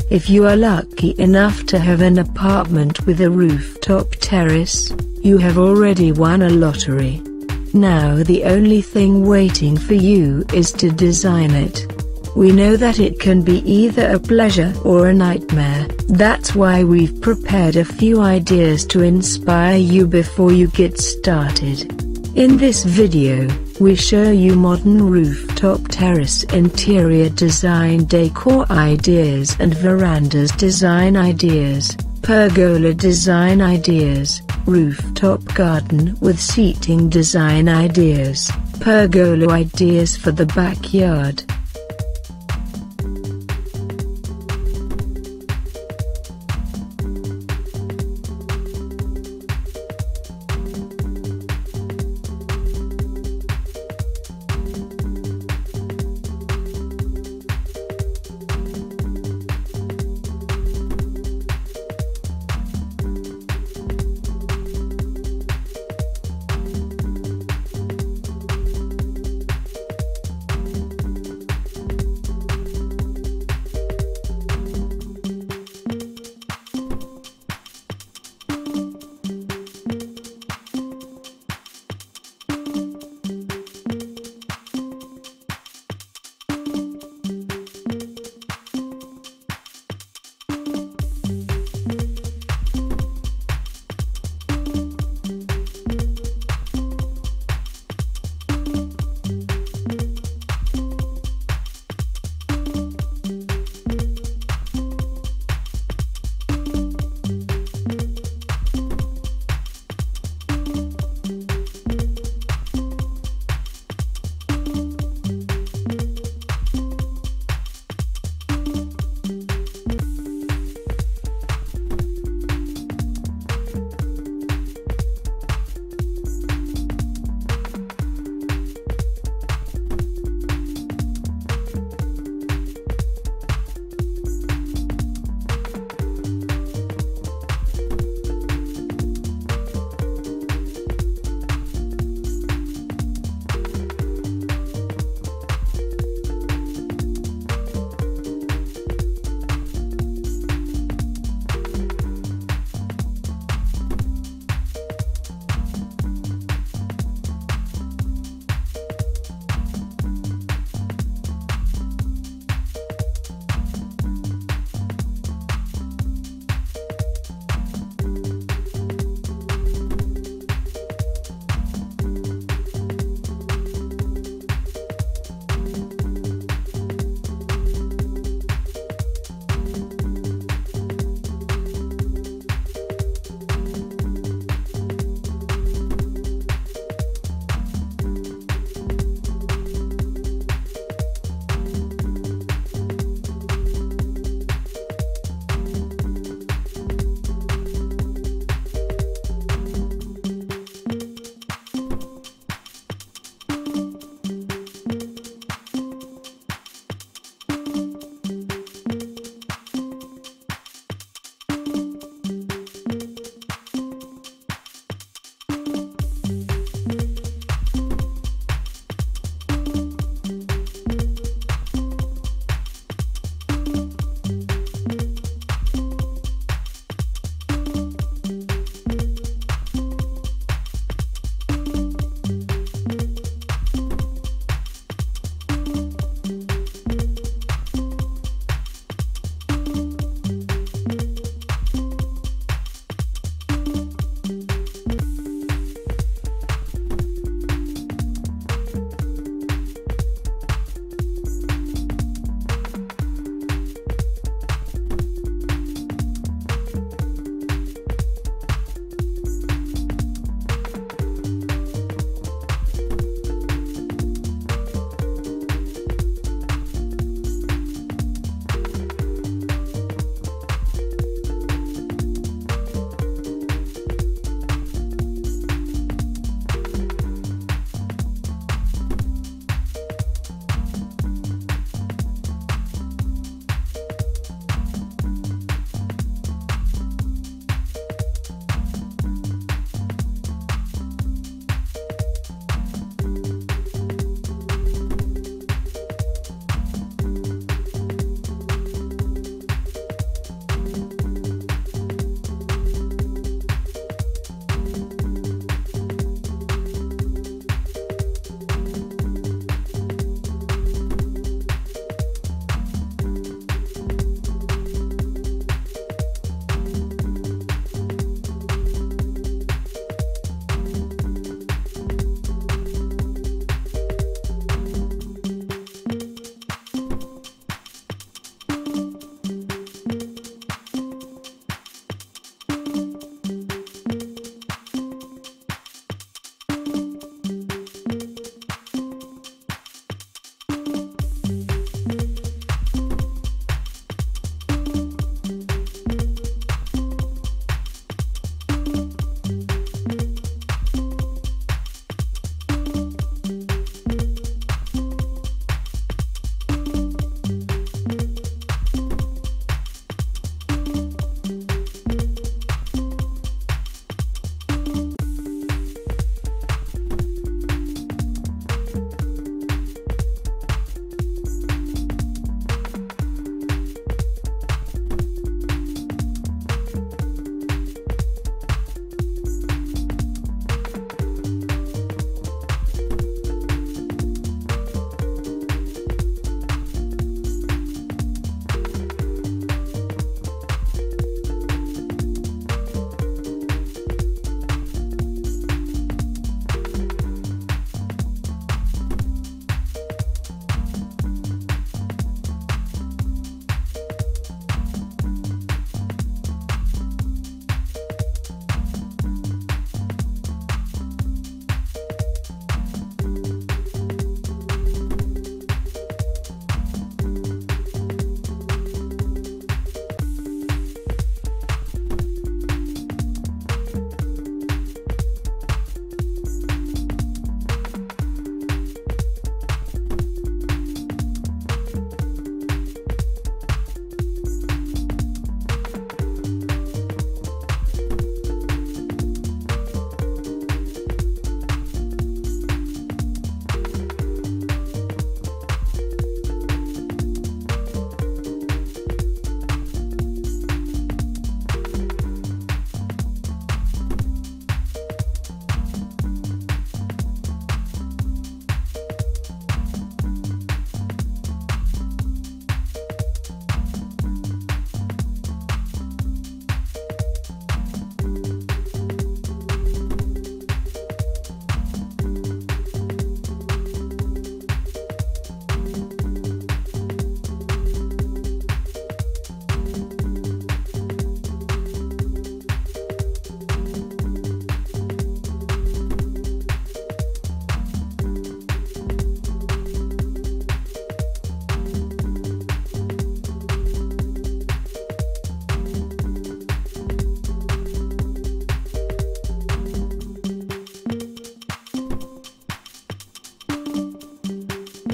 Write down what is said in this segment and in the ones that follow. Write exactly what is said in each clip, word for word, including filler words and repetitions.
If you are lucky enough to have an apartment with a rooftop terrace, you have already won a lottery. Now the only thing waiting for you is to design it. We know that it can be either a pleasure or a nightmare. That's why we've prepared a few ideas to inspire you before you get started. In this video, we show you modern rooftop terrace interior design, decor ideas and verandas design ideas, pergola design ideas, rooftop garden with seating design ideas, pergola ideas for the backyard.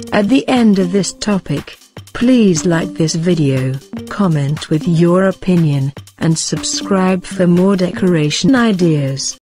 At the end of this topic, please like this video, comment with your opinion, and subscribe for more decoration ideas.